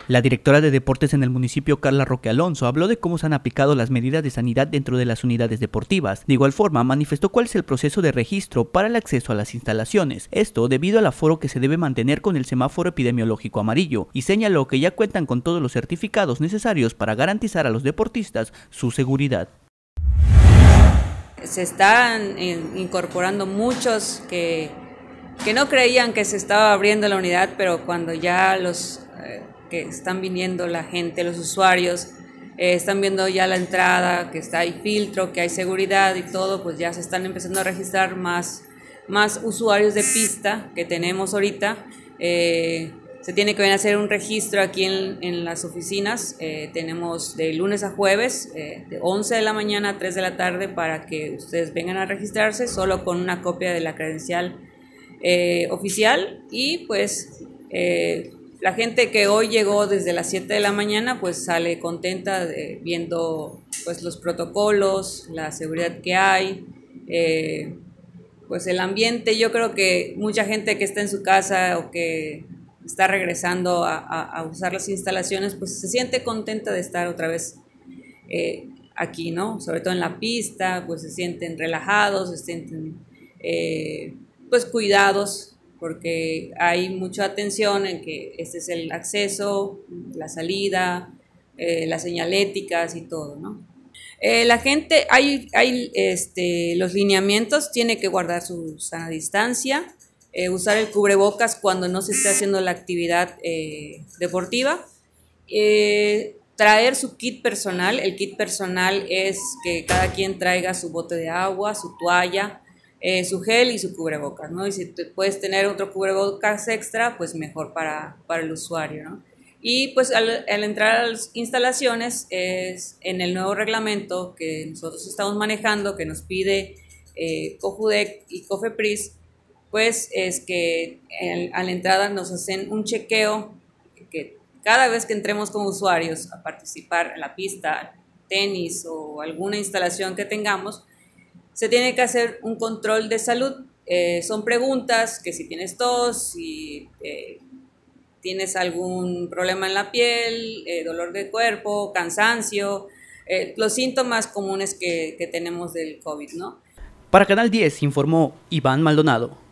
La directora de deportes en el municipio, Carla Roque Alonso, habló de cómo se han aplicado las medidas de sanidad dentro de las unidades deportivas. De igual forma, manifestó cuál es el proceso de registro para el acceso a las instalaciones. Esto debido al aforo que se debe mantener con el semáforo epidemiológico amarillo, y señaló que ya cuentan con todos los certificados necesarios para garantizar a los deportistas su seguridad. Se están incorporando muchos que no creían que se estaba abriendo la unidad, pero cuando ya los que están viniendo la gente, los usuarios, están viendo ya la entrada, que hay filtro, que hay seguridad y todo, pues ya se están empezando a registrar más usuarios de pista que tenemos ahorita. Se tiene que venir a hacer un registro aquí en las oficinas. Tenemos de lunes a jueves, de 11 de la mañana a 3 de la tarde, para que ustedes vengan a registrarse solo con una copia de la credencial oficial. Y pues la gente que hoy llegó desde las 7 de la mañana pues sale contenta viendo pues los protocolos, la seguridad que hay, pues el ambiente. Yo creo que mucha gente que está en su casa o que está regresando a usar las instalaciones pues se siente contenta de estar otra vez aquí, ¿no? Sobre todo en la pista, pues se sienten relajados, se sienten pues cuidados, porque hay mucha atención en que este es el acceso, la salida, las señaléticas y todo, ¿no? La gente, los lineamientos, tiene que guardar su sana distancia, usar el cubrebocas cuando no se esté haciendo la actividad deportiva, traer su kit personal. El kit personal es que cada quien traiga su bote de agua, su toalla, su gel y su cubrebocas, ¿no? Y si puedes tener otro cubrebocas extra, pues mejor para el usuario, ¿no? Y pues al entrar a las instalaciones, es en el nuevo reglamento que nosotros estamos manejando, que nos pide COJUDEC y COFEPRIS, pues es que a la entrada nos hacen un chequeo, que cada vez que entremos como usuarios a participar en la pista, tenis o alguna instalación que tengamos, se tiene que hacer un control de salud. Son preguntas que si tienes tos, si tienes algún problema en la piel, dolor de cuerpo, cansancio, los síntomas comunes que tenemos del COVID, ¿no? Para Canal 10 informó Iván Maldonado.